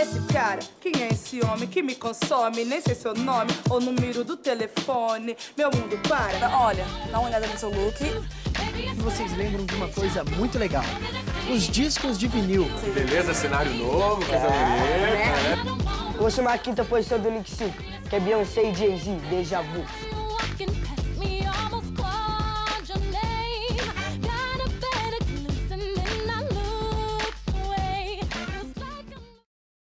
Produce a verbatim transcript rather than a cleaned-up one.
esse cara, quem é esse homem que me consome? Nem sei seu nome ou número do telefone. Meu mundo para. Olha, dá uma olhada no seu look. E vocês lembram de uma coisa muito legal. Os discos de vinil. Beleza, cenário novo, coisa bonita, né? Vou chamar a quinta posição do Nick cinco, que é Beyoncé e Jay-Z, Deja Vu.